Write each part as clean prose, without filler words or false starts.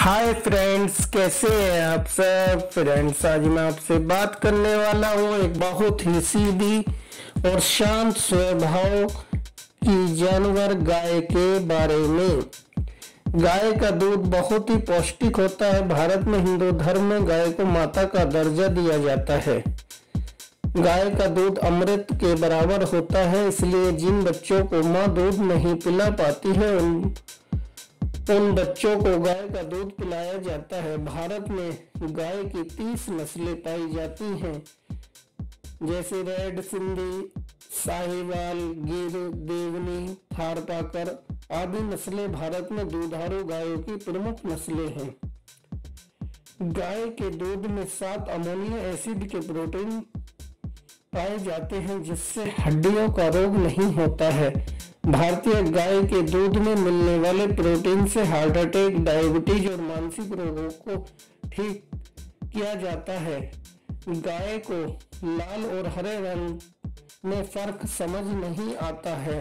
Hi friends, कैसे हैं आप सब। फ्रेंड्स, आज मैं आपसे बात करने वाला हूँ एक बहुत ही सीधी और शांत स्वभाव की जानवर गाय के बारे में। गाय का दूध बहुत ही पौष्टिक होता है। भारत में हिंदू धर्म में गाय को माता का दर्जा दिया जाता है। गाय का दूध अमृत के बराबर होता है, इसलिए जिन बच्चों को माँ दूध नहीं पिला पाती है उन बच्चों को गाय का दूध पिलाया जाता है। भारत में गाय की 30 नस्लें पाई जाती हैं, जैसे रेड सिंधी, साहिवाल, गिर, देवनी, थारपाकर आदि नस्लें भारत में दुधारू गायों की प्रमुख नस्लें हैं। गाय के दूध में 7 अमोनियो एसिड के प्रोटीन पाए जाते हैं, जिससे हड्डियों का रोग नहीं होता है। भारतीय गाय के दूध में मिलने वाले प्रोटीन से हार्ट अटैक, डायबिटीज और मानसिक रोगों को ठीक किया जाता है। गाय को लाल और हरे रंग में फर्क समझ नहीं आता है।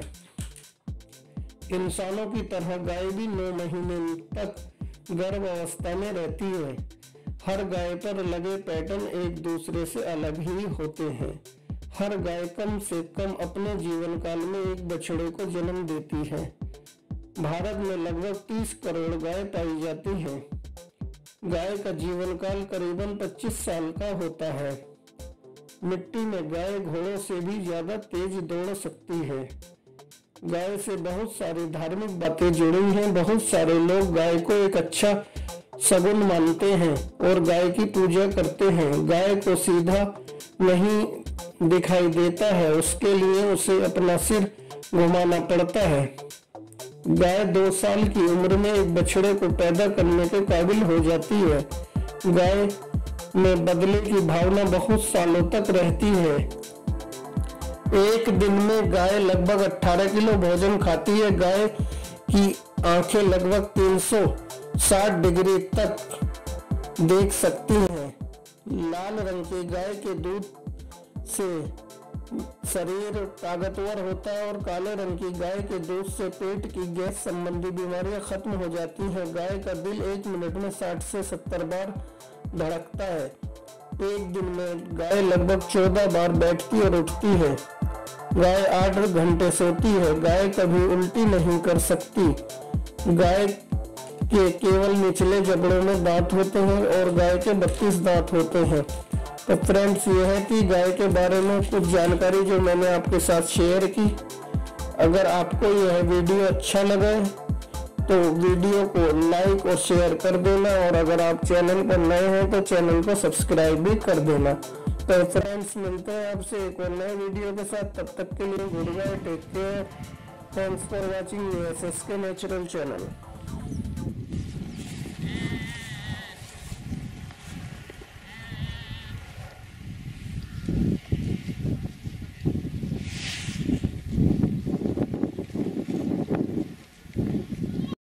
इंसानों की तरह गाय भी 9 महीने तक गर्भ अवस्था में रहती है। हर गाय पर लगे पैटर्न एक दूसरे से अलग ही होते हैं। हर गाय कम से कम अपने जीवन काल में एक बछड़े को जन्म देती है। भारत में लगभग 30 करोड़ गाय पाई जाती हैं। गाय का जीवन काल करीबन 25 साल का होता है। मिट्टी में गाय घोड़ों से भी ज्यादा तेज दौड़ सकती है। गाय से बहुत सारी धार्मिक बातें जुड़ी हैं। बहुत सारे लोग गाय को एक अच्छा शगुन मानते हैं और गाय की पूजा करते हैं। गाय को सीधा नहीं दिखाई देता है, उसके लिए उसे अपना सिर घुमाना पड़ता है। गाय 2 साल की उम्र में एक बछड़े को पैदा करने के काबिल हो जाती है। गाय में बदले की भावना बहुत सालों तक रहती है। एक दिन में गाय लगभग 18 किलो भोजन खाती है। गाय की आंखें लगभग 360 डिग्री तक देख सकती हैं। लाल रंग की गाय के दूध से शरीर ताकतवर होता है और काले रंग की गाय के दूध से पेट की गैस संबंधी बीमारियां खत्म हो जाती हैं। गाय का दिल 1 मिनट में 60 से 70 बार धड़कता है। एक दिन में गाय लगभग 14 बार बैठती और उठती है। गाय 8 घंटे सोती है। गाय कभी उल्टी नहीं कर सकती। गाय के केवल निचले जबड़ों में दांत होते हैं और गाय के 32 दांत होते हैं। तो फ्रेंड्स, ये है कि गाय के बारे में कुछ जानकारी जो मैंने आपके साथ शेयर की। अगर आपको यह वीडियो अच्छा लगे तो वीडियो को लाइक और शेयर कर देना, और अगर आप चैनल पर नए हैं तो चैनल को सब्सक्राइब भी कर देना। तो फ्रेंड्स, मिलते हैं आपसे एक और नए वीडियो के साथ। तब तक के लिए good bye, take care, thanks for watching USSK natural channel.